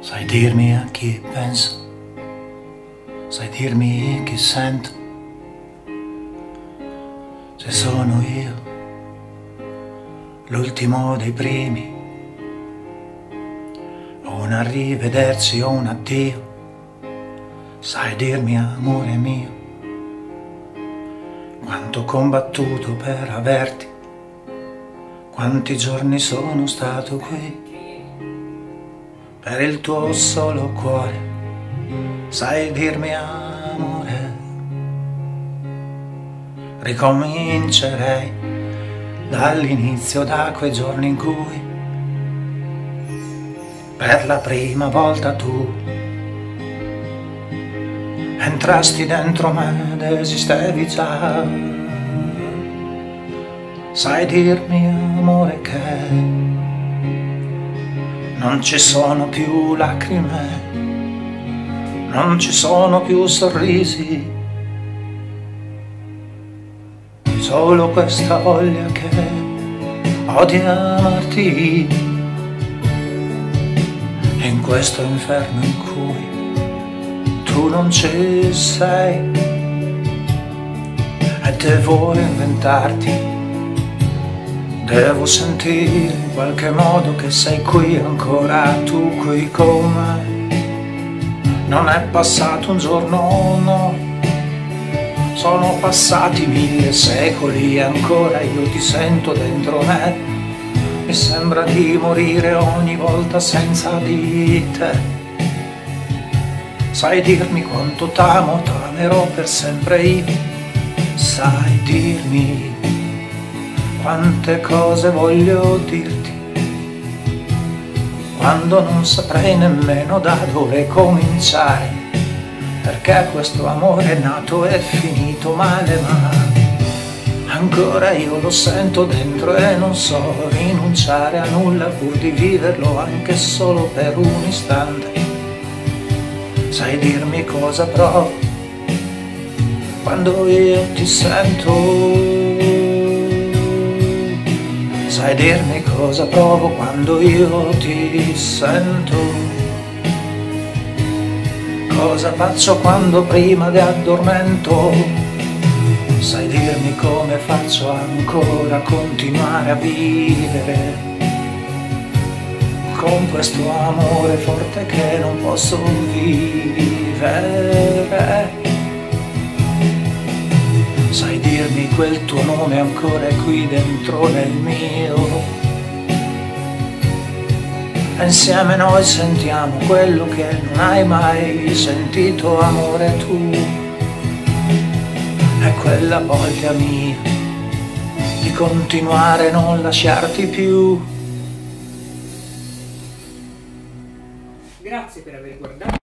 Sai dirmi a chi penso, sai dirmi chi sento, se sono io l'ultimo dei primi, o un arrivederci o un addio. Sai dirmi, amore mio, quanto ho combattuto per averti, quanti giorni sono stato qui per il tuo solo cuore. Sai dirmi, amore, ricomincerei dall'inizio, da quei giorni in cui per la prima volta tu entrasti dentro me ed esistevi già. Sai dirmi, amore, che non ci sono più lacrime, non ci sono più sorrisi, solo questa voglia che ho di amarti in questo inferno in cui tu non ci sei, e devo inventarti, devo sentire in qualche modo che sei qui ancora, tu qui con me. Non è passato un giorno, no, sono passati 1000 secoli e ancora io ti sento dentro me. Mi sembra di morire ogni volta senza di te. Sai dirmi quanto t'amo, t'amerò per sempre io. Sai dirmi quante cose voglio dirti, quando non saprei nemmeno da dove cominciare, perché questo amore è nato e finito male, ma ancora io lo sento dentro e non so rinunciare a nulla pur di viverlo anche solo per un istante. Sai dirmi cosa provo quando io ti sento? Sai dirmi cosa provo quando io ti sento? Cosa faccio quando prima ti addormento? Sai dirmi come faccio ancora a continuare a vivere con questo amore forte che non posso vivere? Sai dirmi quel tuo nome ancora è qui dentro nel mio, e insieme noi sentiamo quello che non hai mai sentito, amore, tu. È quella voglia mia di continuare a non lasciarti più. Grazie per aver guardato.